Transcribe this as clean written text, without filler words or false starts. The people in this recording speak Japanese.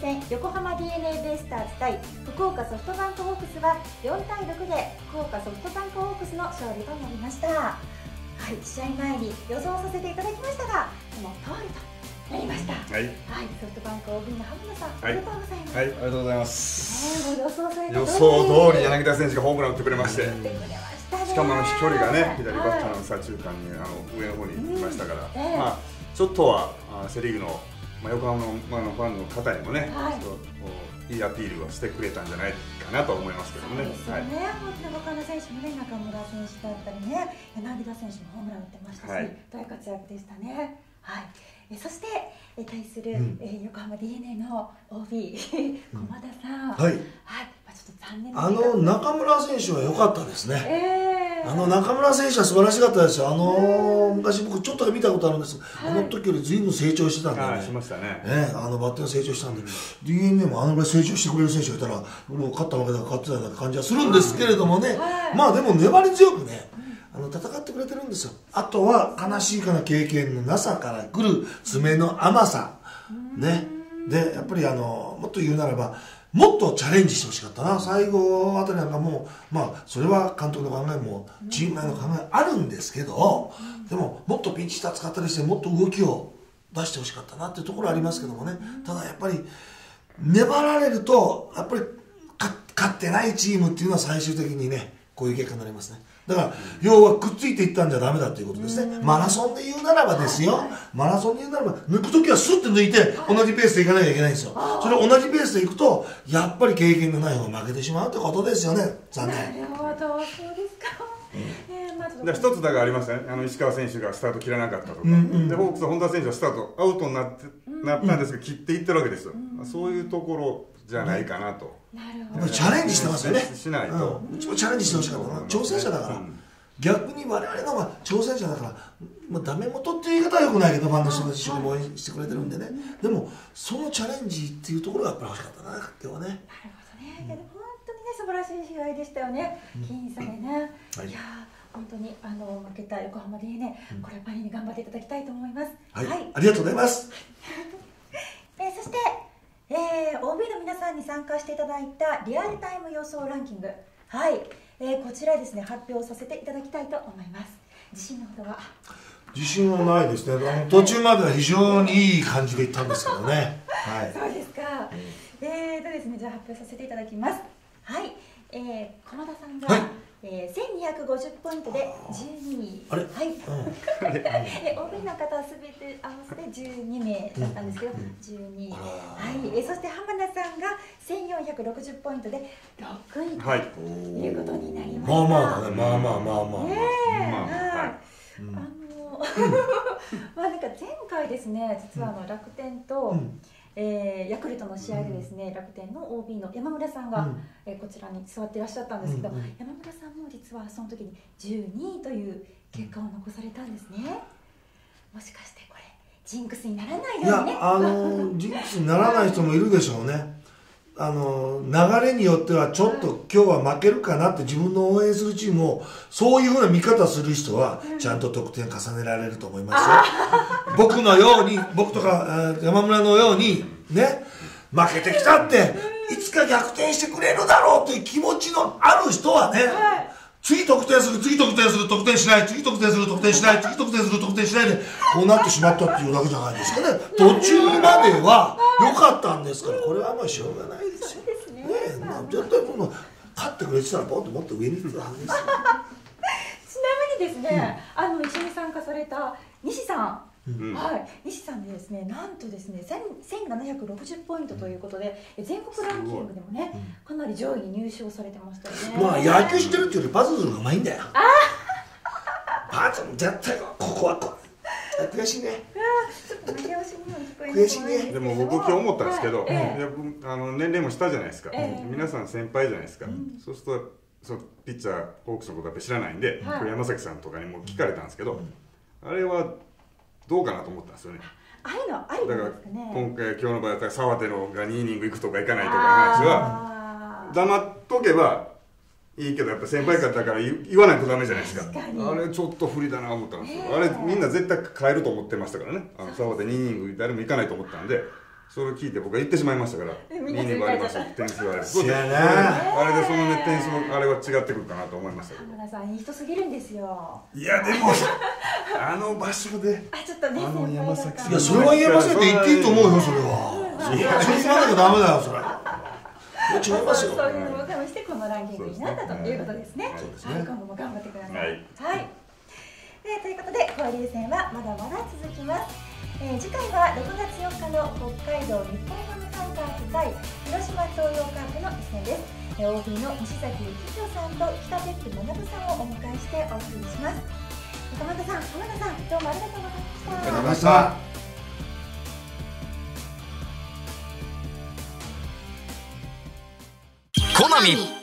戦横浜 d n a ベイスターズ対福岡ソフトバンクホークスは4対6で福岡ソフトバンクホークスの勝利となりました。はい、試合前に予想させていただきましたが、その通りとなりました。はい、ソフトバンク OB の浜田さん、ありがとうございます。 はい、ありがとうございます。 もう予想された予想通り柳田選手がホームラン打ってくれまして、しかも飛距離がね、左バッターの左中間に上の方にいましたから、まあちょっとはセ・リーグの横浜のファンの方にもね、いいアピールをしてくれたんじゃないかなと思いますけどもね。 そうですよね。他の選手もね、中村選手だったりね、柳田選手もホームラン打ってましたし、大活躍でしたね。はい。そして対する横浜 d n a の OB 駒田さん、はい、ちょっと残念な中村選手は良かったですね。中村選手は素晴らしかったですよ。昔僕ちょっと見たことあるんです。時より随分成長してたんでね。しましたね。バッティング成長したんで、d n a もぐらい成長してくれる選手がいたら、俺も勝ったわけだから勝ってたような感じはするんですけれどもね。まあでも粘り強くね。戦ってくれてるんですよ。あとは悲しいかな経験のなさから来る爪の甘さね。でやっぱりもっと言うならばもっとチャレンジしてほしかったな。最後あたりなんかもうそれは監督の考えもチーム内の考えあるんですけど、でももっとピンチヒッター使ったりしてもっと動きを出してほしかったなっていうところありますけどもね。ただやっぱり粘られるとやっぱり勝ってないチームっていうのは最終的にねこういう結果になりますね。だから要はくっついていったんじゃダメだということですね。マラソンで言うならばですよ、マラソンで言うならば抜くときはスッて抜いて同じペースでいかなきゃいけないんですよ。それを同じペースでいくとやっぱり経験のない方が負けてしまうってことですよね。残念。 なるほど、そうですか。 一つだがありましたね。石川選手がスタート切らなかったとか、でホークス本田選手はスタートアウトになったんですけど切っていってるわけですよ。そういうところじゃないかなと。 チャレンジしてますよね。 しないと。 うちもチャレンジしてほしかったな。挑戦者だから。逆に我々の方が挑戦者だから、ダメ元っていう言い方はよくないけど、ファンの人たち一緒に応援してくれてるんでね。でもそのチャレンジっていうところがやっぱり欲しかったな、今日はね。 なるほどね。本当にね素晴らしい試合でしたよね。僅差でね。いや本当に負けた横浜 d n a これパリに頑張っていただきたいと思います。 はい。ありがとうございます。 そしてOB の皆さんに参加していただいたリアルタイム予想ランキング、はい、こちらですね発表させていただきたいと思います。自信のほどは？ 自信はないですね。途中までは非常にいい感じでいったんですけどね。はい。 そうですか。ですね、じゃあ発表させていただきます。はい、駒田さんが、1250ポイントで12位。はい。OB の方はすべて合わせて12名だったんですけど、12位。はい。そして浜田さんが1460ポイントで6位ということになりました。 まあまあだね。まあ。 なんか前回ですね、実は楽天とヤクルトの試合でですね、楽天の OB の山村さんがこちらに座っていらっしゃったんですけど、山村さんも実はその時に12位という結果を残されたんですね。もしかしてこれジンクスにならないようにね。 ジンクスにならない人もいるでしょうね。流れによってはちょっと今日は負けるかなって自分の応援するチームをそういうふうな見方する人はちゃんと得点重ねられると思いますよ。僕のように、僕とか山村のようにね、負けてきたっていつか逆転してくれるだろうという気持ちのある人はね、次得点する、次得点する、得点しない、次得点する、得点しない、次得点する、得点しないでこうなってしまったっていうだけじゃないですかね。途中までは良かったんですから、これはまあしょうがないですよ。絶対この勝ってくれてたらポンともっと上に行くはずですよ。 ちなみにですね、一緒に参加された西さん、西さんでですね、なんとですね、1760ポイントということで、全国ランキングでもね、かなり上位に入賞されてましたよね。 まあ野球してるっていうよりパズルがうまいんだよ。パズル絶対ここは悔しいね。 ちょっと負け惜しみも聞こえ悔しいね。 でも僕今日思ったんですけど、年齢も下じゃないですか。皆さん先輩じゃないですか。そうするとそのピッチャーホークスのことやっぱり知らないんで、山崎さんとかにも聞かれたんですけど、あれはどうかなと思ったんですよね。 ああいうのありなんですかね。 今日の場合だったら沢手のが2イニング行くとか行かないとかの話は黙っとけばいいけど、やっぱ先輩方だから言わないとダメじゃないですか。あれちょっと不利だなと思ったんですよ。あれみんな絶対変えると思ってましたからね。沢手2イニング誰も行かないと思ったんで、 それ聞いて僕は言ってしまいましたから、2にもありました、点数はあれ。 そうやな。 あれでそのね、点数のあれは違ってくるかなと思いましたけど。 浜田さん、いい人すぎるんですよ。 いや、でも、あの場所で、 ちょっとね、 山崎さん。 いや、それは言えませんって言っていいと思うよ、それは。いや、それ言わなきゃダメだよ、それ。違いますよ。 そういうのも加味して、このランキングになったということですね。はい、今後も頑張ってください。はい。ということで、交流戦はまだまだ続きます。次回は6月4日の北海道日本ハムファイターズ対広島東洋カープの一戦です。OB の西崎幸弘さんと北別府学さんをお迎えしてお送りします。鎌田さん、浜田さん、どうもありがとうございました。ありがとうございました。 コナミ